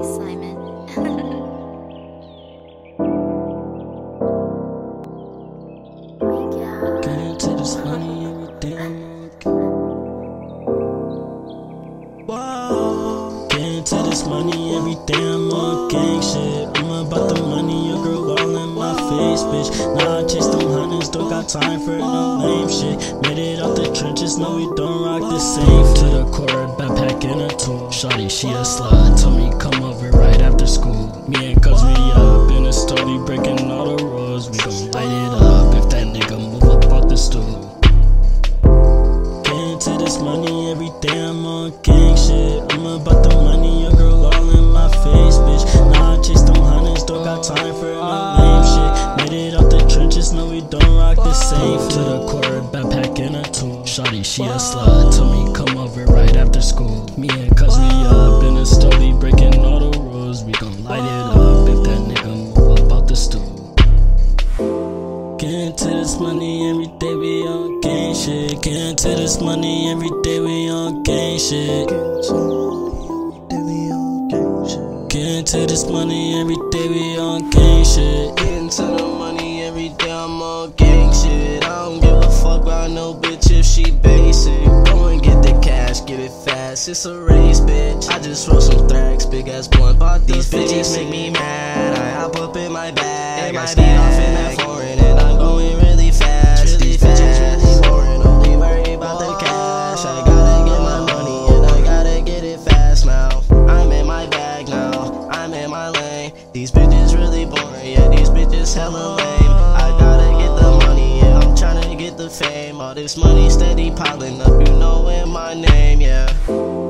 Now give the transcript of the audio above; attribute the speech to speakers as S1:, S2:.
S1: Simon.
S2: Getting to this money every day I'm Whoa. Getting to this money every day I'm on gang shit. I'm about the money, your girl all in my face, bitch. Nah, I chase them hundreds, don't got time for no lame shit. Made it out the trenches, no we don't rock the same. To the court, backpack in a tool. Shawty, she a slut, told me come over right after school. Me and cuz we up in a story, breaking all the rules. We gon' light it up if that nigga move up off the stool. Getting to this money every day I'm on gang shit. I'm about the money, your girl all in my face, bitch. Nah, I chase them hundreds, don't got time for no lame shit. Made it out the trenches, no we don't rock the same. To the court, backpack in a tool. Shawty, she a slut, told me come over right after school. Me and cuz we up in a story, breaking all the rules. We gon' light it up if that nigga move up out the stool. Getting to this money every day we on gang shit. Getting to this money every day we on gang shit. Getting to this money every day we on gang shit.
S3: Getting to the money every day I'm on gang shit. I don't give a fuck about no bitch if she basic. Go and get the cash, get it fast, it's a race, bitch. I just roll some thracks, big ass blunt. Bought these bitches make me mad. I hop up in my bag, I speed off in that foreign and I'm going really fast. These bitches really boring, only worry about the cash. I gotta get my money and I gotta get it fast now. I'm in my bag now, I'm in my lane. These bitches really boring, yeah, these bitches hella lame. I gotta get the money, yeah, I'm tryna get the fame. All this money steady piling up, you know in my name, yeah.